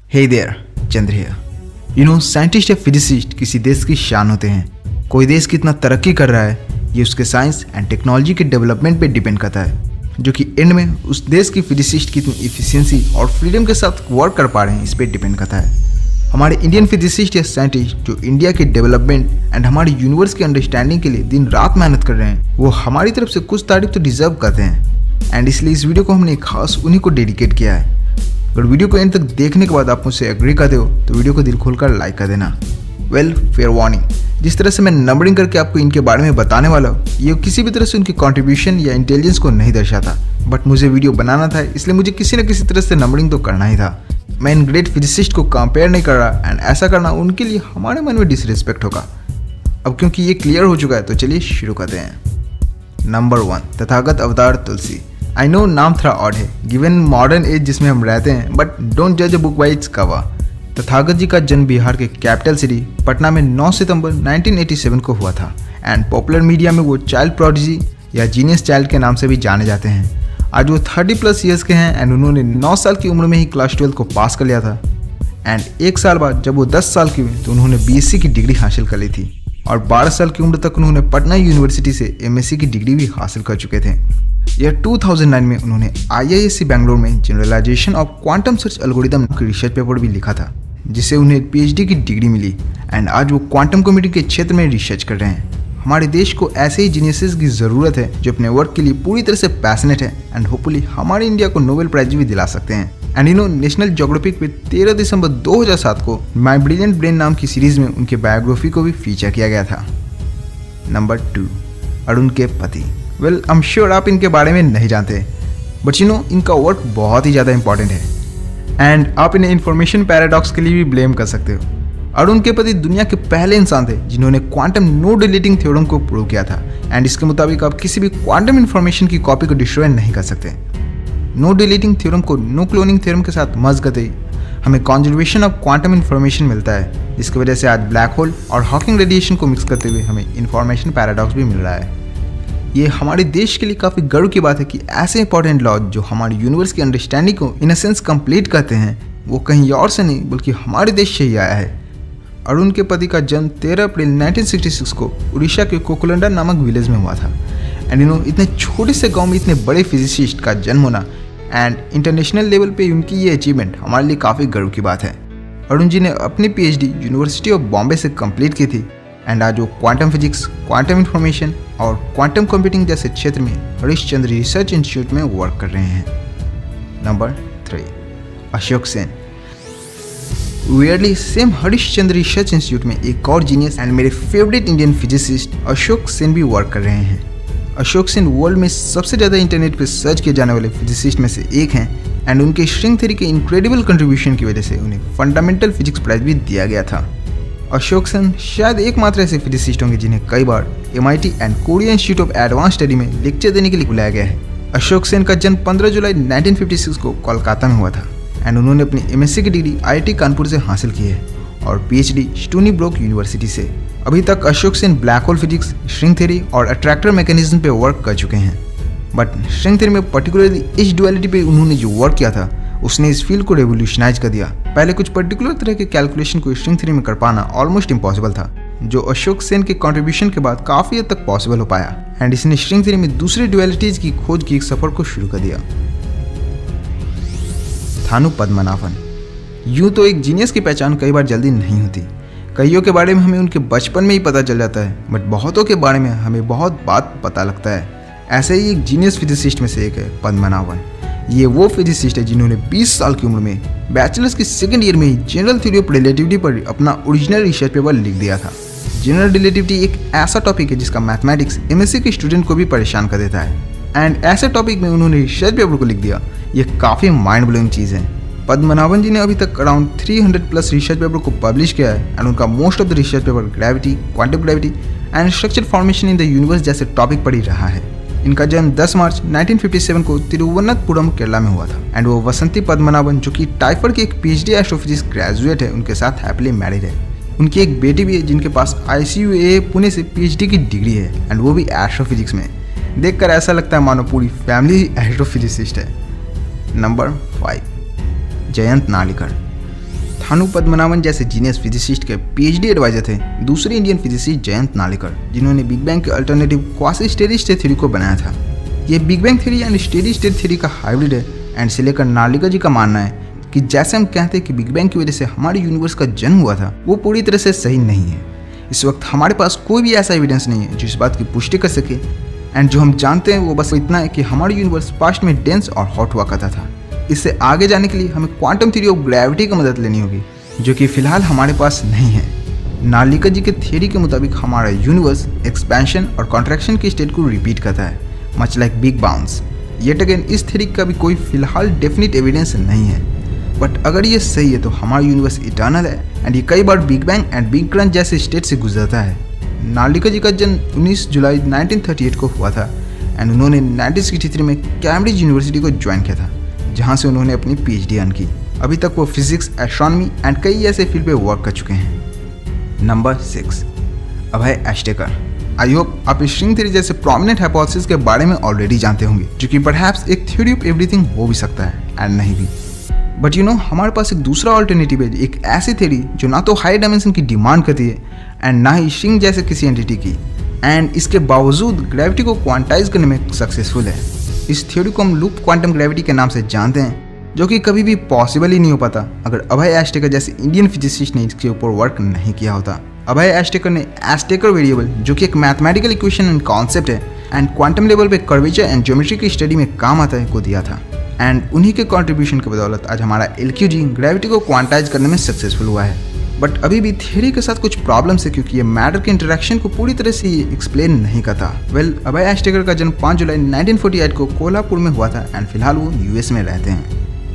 Hey there, Chandra here. Scientist या physicist किसी देश की शान होते हैं। कोई देश कितना तरक्की कर रहा है ये उसके साइंस एंड टेक्नोलॉजी के डेवलपमेंट पे डिपेंड करता है, जो कि एंड में उस देश की फिजिसिस्ट कितनी इफिशिएंसी और फ्रीडम के साथ वर्क कर पा रहे हैं इस पर डिपेंड करता है। हमारे इंडियन फिजिसिस्ट या साइंटिस्ट जो इंडिया के डेवलपमेंट एंड हमारे यूनिवर्स की अंडरस्टैंडिंग के लिए दिन रात मेहनत कर रहे हैं, वो हमारी तरफ से कुछ तारीफ तो डिजर्व करते हैं। एंड इसलिए इस वीडियो को हमने खास उन्हीं को डेडिकेट किया है। अगर वीडियो को एंड तक देखने के बाद आप मुझसे एग्री करते हो तो वीडियो को दिल खोलकर लाइक कर देना। वेल, फेयर वार्निंग, जिस तरह से मैं नंबरिंग करके आपको इनके बारे में बताने वाला हूँ, ये किसी भी तरह से उनकी कंट्रीब्यूशन या इंटेलिजेंस को नहीं दर्शाता, बट मुझे वीडियो बनाना था इसलिए मुझे किसी न किसी तरह से नंबरिंग तो करना ही था। मैं इन ग्रेट फिजिसिस्ट को कंपेयर नहीं कर रहा एंड ऐसा करना उनके लिए हमारे मन में डिसरिस्पेक्ट होगा। अब क्योंकि ये क्लियर हो चुका है तो चलिए शुरू करते हैं। नंबर 1, तथागत अवतार तुलसी। आई नो नाम थोड़ा ऑड है गिवन मॉडर्न एज जिसमें हम रहते हैं, बट डोंट जज a book by its cover. Tathagat ji का जन्म बिहार के कैपिटल सिटी पटना में 9 सितंबर 1987 को हुआ था एंड पॉपुलर मीडिया में वो चाइल्ड प्रोडिजी या जीनियस चाइल्ड के नाम से भी जाने जाते हैं। आज वो 30+ ईयर्स के हैं एंड उन्होंने 9 साल की उम्र में ही क्लास 12 को पास कर लिया था एंड 1 साल बाद जब वो 10 साल की हुई तो उन्होंने BSc की डिग्री हासिल कर ली थी और 12 साल की उम्र तक उन्होंने पटना यूनिवर्सिटी से MSc की डिग्री भी हासिल कर चुके थे। यह 2009 में उन्होंने IISc बैंगलोर में generalization of quantum search algorithm की रिसर्च पेपर भी लिखा था, जिससे उन्हें PhD की डिग्री मिली एंड आज वो क्वांटम कंप्यूटिंग के क्षेत्र में रिसर्च कर रहे हैं। हमारे देश को ऐसे ही जीनियसेस की ज़रूरत है जो अपने वर्क के लिए पूरी तरह से पैशनेट है एंड होपफुली हमारे इंडिया को नोबेल प्राइज भी दिला सकते हैं। एंड नेशनल ज्योग्राफिक पे 13 दिसंबर 2007 को माई ब्रिलियंट ब्रेन नाम की सीरीज में उनके बायोग्राफी को भी फीचर किया गया था। नंबर 2, अरुण के पति। वेल, आई एम श्योर आप इनके बारे में नहीं जानते, बट इनका वर्क बहुत ही ज़्यादा इंपॉर्टेंट है एंड आप इन्हें इन्फॉर्मेशन पैराडॉक्स के लिए भी ब्लेम कर सकते हो। अरुण के पति दुनिया के पहले इंसान थे जिन्होंने क्वांटम नो डिलीटिंग थ्योरम को प्रूव किया था एंड इसके मुताबिक आप किसी भी क्वांटम इन्फॉर्मेशन की कॉपी को डिस्ट्रॉय नहीं कर सकते। नो डिलीटिंग थ्योरम को नो क्लोनिंग थ्योरम के साथ मर्ज करते ही हमें कॉन्जर्वेशन ऑफ क्वांटम इन्फॉर्मेशन मिलता है, जिसकी वजह से आज ब्लैक होल और हॉकिंग रेडिएशन को मिक्स करते हुए हमें इन्फॉर्मेशन पैराडॉक्स भी मिल रहा है। ये हमारे देश के लिए काफ़ी गर्व की बात है कि ऐसे इंपॉर्टेंट लॉ जो हमारे यूनिवर्स की अंडरस्टैंडिंग को इन अ सेंस कंप्लीट करते हैं, वो कहीं और से नहीं बल्कि हमारे देश से ही आया है। अरुण के पति का जन्म 13 अप्रैल 1966 को उड़ीसा के कोकुलंडा नामक विलेज में हुआ था एंड इतने छोटे से गांव में इतने बड़े फिजिसिस्ट का जन्म होना एंड इंटरनेशनल लेवल पे उनकी ये अचीवमेंट हमारे लिए काफ़ी गर्व की बात है। अरुण जी ने अपनी PhD यूनिवर्सिटी ऑफ बॉम्बे से कंप्लीट की थी एंड आज वो क्वांटम फिजिक्स, क्वांटम इंफॉर्मेशन और क्वांटम कंप्यूटिंग जैसे क्षेत्र में हरिश्चंद्र रिसर्च इंस्टीट्यूट में वर्क कर रहे हैं। Number 3, Ashok Sen. Nearly same Harishchandra research institute में एक और जीनियस एंड मेरे favourite Indian physicist Ashok Sen भी वर्क कर रहे हैं। अशोक सेन वर्ल्ड में सबसे ज़्यादा इंटरनेट पर सर्च किए जाने वाले फिजिसिस्ट में से एक हैं एंड उनके स्ट्रिंग थ्योरी के इनक्रेडिबल कंट्रीब्यूशन की वजह से उन्हें फंडामेंटल फिजिक्स प्राइज भी दिया गया था। अशोक सेन शायद एकमात्र ऐसे फिजिसिस्ट होंगे जिन्हें कई बार MIT and Korea institute of advance study में लेक्चर देने के लिए बुलाया गया है। अशोक सेन का जन्म 15 जुलाई 1956 को कोलकाता में हुआ था एंड उन्होंने अपनी MSc की डिग्री IIT कानपुर से हासिल की है और PhD स्टोनी ब्रोक यूनिवर्सिटी से। अभी तक Ashok Sen black hole physics, string theory और अट्रैक्टर मैकेनिज्म पे वर्क कर चुके हैं, बट स्ट्रिंग थ्योरी में पर्टिकुलरली इस डुअलिटी पे उन्होंने जो वर्क किया था उसने इस फील्ड को रेवोल्यूशनाइज कर दिया। पहले कुछ पर्टिकुलर तरह के कैलकुलेशन को स्ट्रिंग थ्योरी में कर पाना ऑलमोस्ट इम्पॉसिबल था, जो अशोक सेन के कंट्रीब्यूशन के बाद काफ़ी हद तक पॉसिबल हो पाया एंड इसने स्ट्रिंग थ्योरी में दूसरे डुअलिटीज की खोज की एक सफर को शुरू कर दिया। थानु पद्मनाभन। यूँ तो एक जीनियस की पहचान कई बार जल्दी नहीं होती। कईयों के बारे में हमें उनके बचपन में ही पता चल जाता है, बट बहुतों के बारे में हमें बहुत बात पता लगता है। ऐसे ही एक जीनियस फिजिसिस्ट में से एक है पद्मनाभन। ये वो फिजिसिस्ट है जिन्होंने 20 साल की उम्र में बैचलर्स की सेकंड ईयर में ही जनरल थ्योरी ऑफ रिलेटिविटी पर अपना ओरिजिनल रिसर्च पेपर लिख दिया था। जनरल रिलेटिविटी एक ऐसा टॉपिक है जिसका मैथमेटिक्स MSc के स्टूडेंट को भी परेशान कर देता है एंड ऐसे टॉपिक में उन्होंने रिसर्च पेपर को लिख दिया। ये काफ़ी माइंड ब्लोइंग चीज़ है। पद्मनाभन जी ने अभी तक अराउंड 300+ रिसर्च पेपर को पब्लिश किया है एंड उनका most of the research paper gravity, quantum gravity and structure formation in the universe जैसे टॉपिक पर ही रहा है। इनका जन्म 10 मार्च 1957 को तिरुवनंतपुरम केरला में हुआ था एंड वो वसंती पद्मनाभन जो कि टाइफर की एक PhD एस्ट्रोफिजिक्स ग्रेजुएट है उनके साथ हैप्पीली मैरिड है। उनकी एक बेटी भी है जिनके पास ICUA पुणे से PhD की डिग्री है एंड वो भी एस्ट्रोफिजिक्स में। देखकर ऐसा लगता है मानो पूरी फैमिली एस्ट्रोफिजिसिस्ट है। नंबर 5, जयंत नालिकर। भानु पद्मनाभन जैसे जीनियस फिजिसिस्ट के पीएचडी एडवाइजर थे दूसरे इंडियन फिजिसिस्ट जयंत नार्लिकर, जिन्होंने बिग बैंग के alternative quasi steady state theory को बनाया था। ये big bang theory and steady state theory का हाइब्रिड है एंड से लेकर नार्लिकर जी का मानना है कि जैसे हम कहते हैं कि बिग बैंग की वजह से हमारे यूनिवर्स का जन्म हुआ था, वो पूरी तरह से सही नहीं है। इस वक्त हमारे पास कोई भी ऐसा एविडेंस नहीं है जो इस बात की पुष्टि कर सके एंड जो हम जानते हैं वो बस इतना है कि हमारा यूनिवर्स पास्ट में डेंस और हॉट हुआ करता था। इससे आगे जाने के लिए हमें क्वांटम थ्योरी ऑफ ग्रेविटी की मदद लेनी होगी, जो कि फिलहाल हमारे पास नहीं है। नार्लिकर जी के थ्योरी के मुताबिक हमारा यूनिवर्स एक्सपेंशन और कॉन्ट्रैक्शन की स्टेट को रिपीट करता है, much like big bounce. Yet again इस थ्योरी का भी कोई फिलहाल डेफिनेट एविडेंस नहीं है, बट अगर ये सही है तो हमारा यूनिवर्स इटर्नल है एंड ये कई बार big bang and big crunch जैसे स्टेट से गुजरता है। नार्लिकर जी का जन्म 19 जुलाई 1938 को हुआ था एंड उन्होंने 1963 में कैम्ब्रिज यूनिवर्सिटी को ज्वाइन किया था, जहाँ से उन्होंने अपनी पीएचडी अर्न की। अभी तक वो फिजिक्स, एस्ट्रोनॉमी एंड कई ऐसे फील्ड पे वर्क कर चुके हैं। Number 6, Abhay Ashtekar. I hope आप स्ट्रिंग थ्योरी जैसे प्रोमिनेंट हाइपोथेसिस के बारे में ऑलरेडी जानते होंगे, जो कि परहैप्स एक थ्योरी ऑफ एवरीथिंग हो भी सकता है एंड नहीं भी। बट यू नो हमारे पास एक दूसरा ऑल्टरनेटिव है, एक ऐसी थ्योरी जो ना तो हाई डायमेंशन की डिमांड करती है एंड ना ही स्ट्रिंग जैसे किसी एंटिटी की, एंड इसके बावजूद ग्रेविटी को क्वांटाइज करने में सक्सेसफुल है। इस थ्योरी को हम लूप क्वांटम ग्रेविटी के नाम से जानते हैं, जो कि कभी भी पॉसिबल ही नहीं हो पाता अगर अभय एस्टेकर जैसे इंडियन फिजिसिस्ट ने इसके ऊपर वर्क नहीं किया होता। अभय एस्टेकर ने एस्टेकर वेरिएबल, जो कि एक मैथमेटिकल इक्वेशन एंड कॉन्सेप्ट है एंड क्वांटम लेवल पे कर्वेचर एंड ज्योमेट्री की स्टडी में काम आता है, को दिया था एंड उन्हीं के कंट्रीब्यूशन की बदौलत आज हमारा LQG ग्रेविटी को क्वांटाइज करने में सक्सेसफुल हुआ है। बट अभी भी थ्योरी के साथ कुछ प्रॉब्लम्स है, क्योंकि ये मैटर के इंटरेक्शन को पूरी तरह से एक्सप्लेन नहीं करता। अभय एस्टेकर का जन्म 5 जुलाई 1948 को कोल्हापुर में हुआ था एंड फिलहाल वो यूएस में रहते हैं।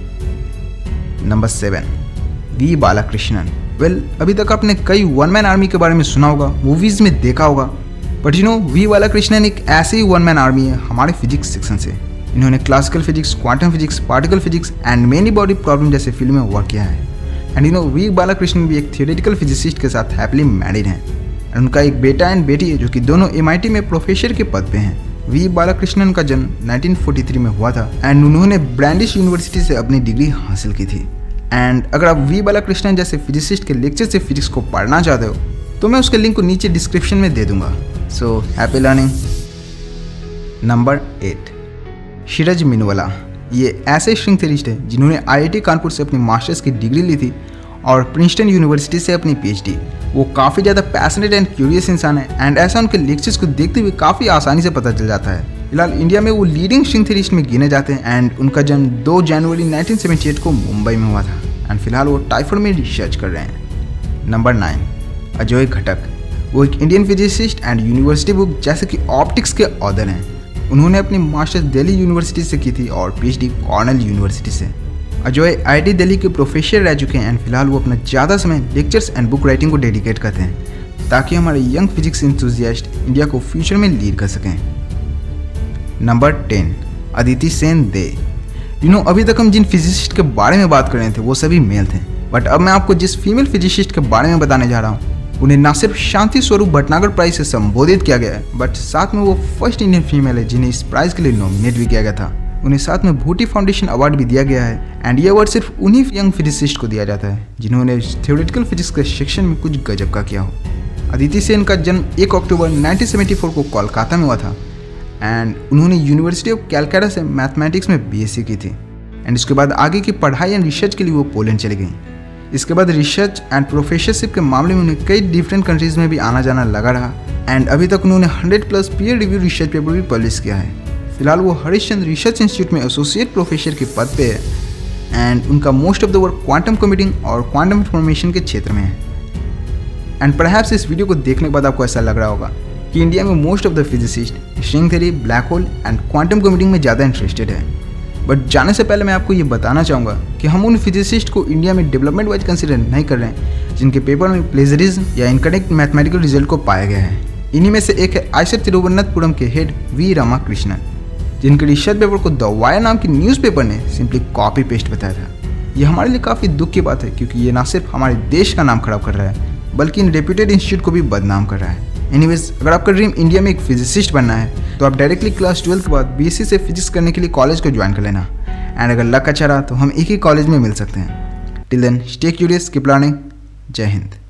Number 7, V Balakrishnan. अभी तक आपने कई वन मैन आर्मी के बारे में सुना होगा, मूवीज में देखा होगा, but you know V Balakrishnan एक ऐसी वन मैन आर्मी है हमारे फिजिक्स सेक्शन से। इन्होंने classical physics, quantum physics, particle physics and many body problem जैसे फील्ड में वर्क किया है। And you know V Balakrishnan भी एक थियोरेटिकल फिजिसिस्ट के साथ हैप्पीली मैरिड हैं एंड उनका एक बेटा एंड बेटी है, जो कि दोनों MIT में प्रोफेसर के पद पे हैं। वी बालाकृष्णन का जन्म 1943 में हुआ था एंड उन्होंने ब्रैंडिश यूनिवर्सिटी से अपनी डिग्री हासिल की थी। एंड अगर आप वी बालाकृष्णन जैसे फिजिसिस्ट के लेक्चर से फिजिक्स को पढ़ना चाहते हो तो मैं उसके लिंक को नीचे डिस्क्रिप्शन में दे दूंगा। So happy learning. Number 8, Shiraz Minwalla. ये ऐसे स्ट्रिंग थ्योरिस्ट हैं जिन्होंने IIT कानपुर से अपनी मास्टर्स की डिग्री ली थी और प्रिंसटन यूनिवर्सिटी से अपनी PhD। वो काफ़ी ज़्यादा पैशनेट एंड क्यूरियस इंसान है एंड ऐसा उनके लेक्चर्स को देखते हुए काफ़ी आसानी से पता चल जाता है। फिलहाल इंडिया में वो लीडिंग स्ट्रिंग थ्योरिस्ट में गिने जाते हैं एंड उनका जन्म 2 जनवरी 1978 को मुंबई में हुआ था एंड फिलहाल वो टाइफॉइड में रिसर्च कर रहे हैं। नंबर 9, अजय घटक। वो एक Indian physicist and university book जैसे कि ऑप्टिक्स के ऑथर हैं। उन्होंने अपनी मास्टर्स दिल्ली यूनिवर्सिटी से की थी और PhD कॉर्नेल यूनिवर्सिटी से। अजय IIT दिल्ली के प्रोफेसर रह चुके हैं एंड फिलहाल वो अपना ज़्यादा समय लेक्चर्स एंड बुक राइटिंग को डेडिकेट करते हैं, ताकि हमारे यंग फिजिक्स इंथुजियास्ट इंडिया को फ्यूचर में लीड कर सकें। Number 10, Aditi Sen De. You know अभी तक हम जिन फिजिसिस्ट के बारे में बात कर रहे थे वो सभी मेल थे, बट अब मैं आपको जिस फीमेल फिजिसिस्ट के बारे में बताने जा रहा हूँ उन्हें न सिर्फ शांति स्वरूप भटनागर प्राइज से संबोधित किया गया है, बट साथ में वो फर्स्ट इंडियन फीमेल है जिन्हें इस प्राइज के लिए नॉमिनेट भी किया गया था। उन्हें साथ में भूटी फाउंडेशन अवार्ड भी दिया गया है एंड ये अवार्ड सिर्फ उन्हीं यंग फिजिसिस्ट को दिया जाता है जिन्होंने थ्योरेटिकल फिजिक्स के सेक्शन में कुछ गजब का किया हो। अदिति सेन का जन्म 1 अक्टूबर 1974 को कोलकाता में हुआ था एंड उन्होंने यूनिवर्सिटी ऑफ कैलकाटा से मैथमेटिक्स में BSc की थी एंड इसके बाद आगे की पढ़ाई एंड रिसर्च के लिए वो पोलैंड चली गई। इसके बाद रिसर्च एंड प्रोफेसरशिप के मामले में उन्हें कई डिफरेंट कंट्रीज में भी आना जाना लगा रहा एंड अभी तक उन्होंने 100+ पीयर रिव्यू रिसर्च पेपर भी पब्लिश किया है। फिलहाल वो हरिश्चंद्र रिसर्च इंस्टीट्यूट में एसोसिएट प्रोफेसर के पद पे है एंड उनका most of the work quantum computing और क्वांटम इंफॉर्मेशन के क्षेत्र में है। एंड परहैप्स इस वीडियो को देखने के बाद आपको ऐसा लग रहा होगा कि इंडिया में most of the physicist string theory, black hole and quantum computing में ज़्यादा इंटरेस्टेड है। बट जाने से पहले मैं आपको ये बताना चाहूँगा कि हम उन फिजिसिस्ट को इंडिया में डेवलपमेंट वाइज कंसिडर नहीं कर रहे हैं जिनके पेपर में प्लेजरिज्म या इनकरेक्ट मैथमेटिकल रिजल्ट को पाया गया है। इन्हीं में से एक है IISER तिरुवनंतपुरम के हेड वी रामाकृष्णन, जिनके रिसर्च पेपर को द वायर नाम की न्यूज़पेपर ने सिंपली कॉपी पेस्ट बताया था। ये हमारे लिए काफ़ी दुख की बात है, क्योंकि ये ना सिर्फ हमारे देश का नाम खराब कर रहा है बल्कि इन रेप्यूटेड इंस्टीट्यूट को भी बदनाम कर रहा है। एनीवेज, अगर आपका ड्रीम इंडिया में एक फिजिसिस्ट बनना है तो आप डायरेक्टली क्लास 12 के बाद BSc से फिजिक्स करने के लिए कॉलेज को ज्वाइन कर लेना एंड अगर लक अच्छा रहा तो हम एक ही कॉलेज में मिल सकते हैं। Till then stay curious, keep learning. जय हिंद।